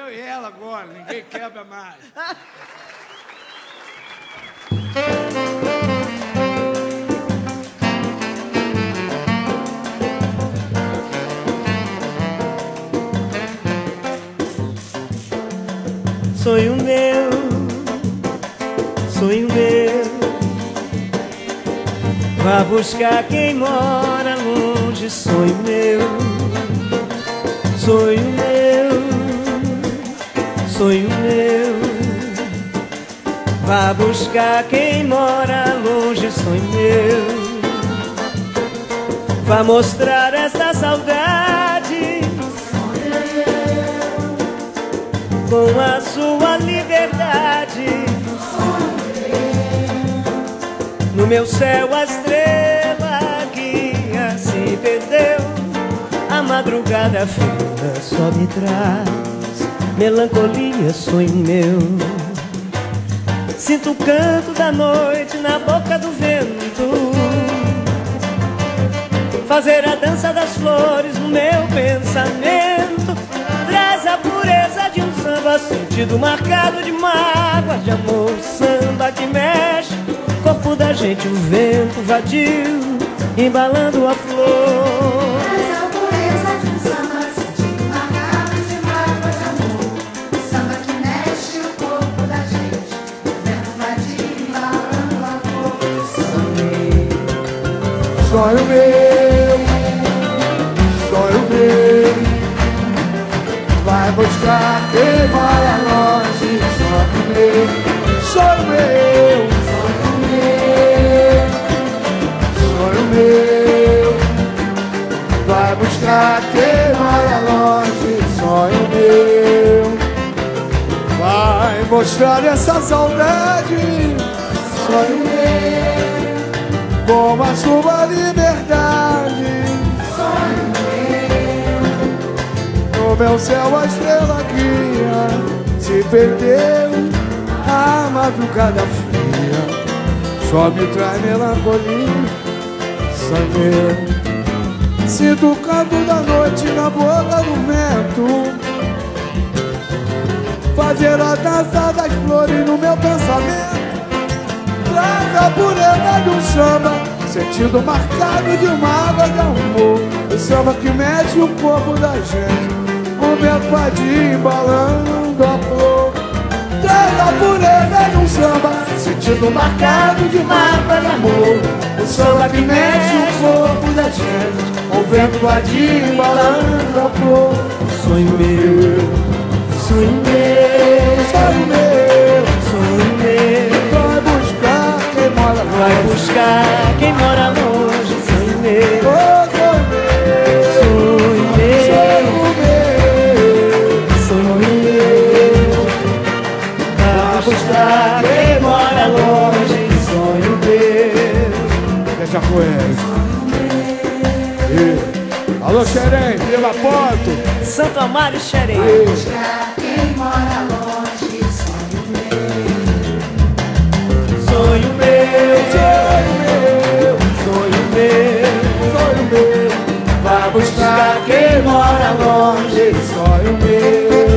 eu e ela agora, ninguém quebra mais. Sonho meu, vá buscar quem mora longe. Sonho meu, vá buscar quem mora longe. Sonho meu, vá mostrar esta saudade com a sua liberdade. No meu céu a estrela guia se perdeu. A madrugada fria só me traz melancolia. Sonho meu, sinto o canto da noite na boca do vento, fazer a dança das flores no meu pensamento. Traz a pureza de um samba, sentido marcado de mágoas de amor. Samba que mexe o corpo da gente, o vento vadio embalando a flor. Traz a pureza de um samba, sentido marcado de mágoas de amor. Samba que mexe o corpo da gente, o vento vadio embalando a flor. Sonho meu, vai buscar quem mora longe. Sonho meu, vai buscar quem mora longe. Sonho meu, vai mostrar essa saudade. Sonho meu, com a sua liberdade. No meu céu a estrela guia se perdeu. A madrugada fria só me traz melancolia. Sonho meu, sinto o canto da noite na boca do vento, fazer a dança das flores no meu pensamento. Traz a pureza de um samba, sentido marcado de mágoa de amor. O samba que mexe o corpo da gente, o vento vadio embalando a flor. Traz a pureza de um samba, sentido marcado de mágoa de amor. O samba que mexe o corpo da gente, o vento vadio embalando a flor. Sonho meu, sonho meu, Sonho meu, sonho meu, vai buscar quem mora longe. vai buscar quem mora longe. Sonho meu, Oh, sonho meu, sonho meu, sonho meu, sonho meu, vai buscar quem mora longe. Sonho meu, deixa com ele. Alô, Xerém, Vila Porto. Santo Amaro e Xerém. Buscar quem mora longe. Sonho meu, Sonho meu, sonho meu, Sonho meu, vai buscar quem mora longe. sonho meu,